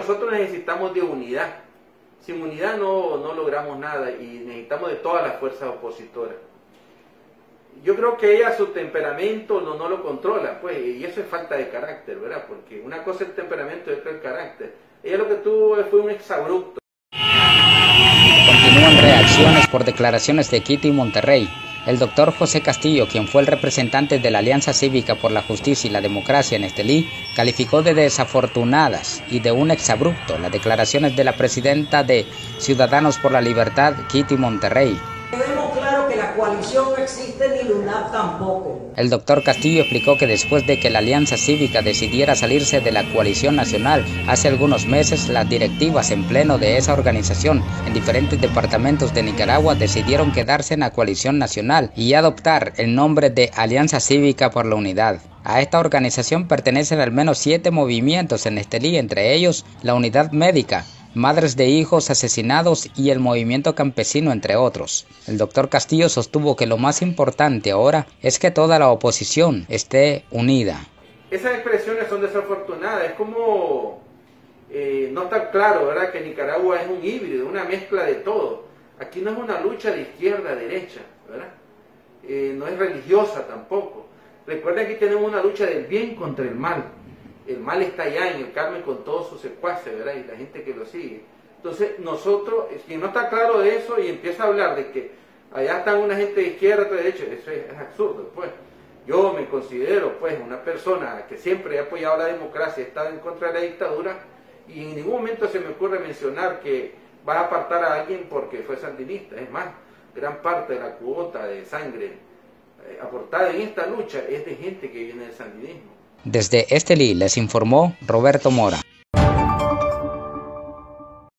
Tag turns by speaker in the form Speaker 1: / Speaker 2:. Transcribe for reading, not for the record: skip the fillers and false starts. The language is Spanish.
Speaker 1: nosotros necesitamos de unidad. Sin unidad no logramos nada y necesitamos de todas las fuerzas opositoras. Yo creo que ella su temperamento no lo controla, pues, y eso es falta de carácter, ¿verdad? Porque una cosa es el temperamento y otra el carácter. Ella lo que tuvo fue un exabrupto.
Speaker 2: Continúan reacciones por declaraciones de Quito y Monterrey. El doctor José Castillo, quien fue el representante de la Alianza Cívica por la Justicia y la Democracia en Estelí, calificó de desafortunadas y de un exabrupto las declaraciones de la presidenta de Ciudadanos por la Libertad, Quito y Monterrey.
Speaker 3: Tenemos claro que la coalición no existe ni LUNAP tampoco.
Speaker 2: El doctor Castillo explicó que después de que la Alianza Cívica decidiera salirse de la coalición nacional, hace algunos meses las directivas en pleno de esa organización en diferentes departamentos de Nicaragua decidieron quedarse en la coalición nacional y adoptar el nombre de Alianza Cívica por la Unidad. A esta organización pertenecen al menos 7 movimientos en Estelí, entre ellos la Unidad Médica, Madres de Hijos Asesinados y el Movimiento Campesino, entre otros. El doctor Castillo sostuvo que lo más importante ahora es que toda la oposición esté unida.
Speaker 1: Esas expresiones son desafortunadas, es como no está claro, ¿verdad?, que Nicaragua es un híbrido, una mezcla de todo. Aquí no es una lucha de izquierda a derecha, ¿verdad? No es religiosa tampoco. Recuerden que tenemos una lucha del bien contra el mal. El mal está allá en el Carmen con todos sus secuaces, ¿verdad? Y la gente que lo sigue. Entonces, nosotros, quien no está claro de eso y empieza a hablar de que allá están una gente de izquierda, otra de derecha, eso es absurdo, pues. Yo me considero, pues, una persona que siempre ha apoyado la democracia, he estado en contra de la dictadura, y en ningún momento se me ocurre mencionar que vas a apartar a alguien porque fue sandinista. Es más, gran parte de la cuota de sangre aportada en esta lucha es de gente que viene del sandinismo.
Speaker 2: Desde Estelí les informó Roberto Mora.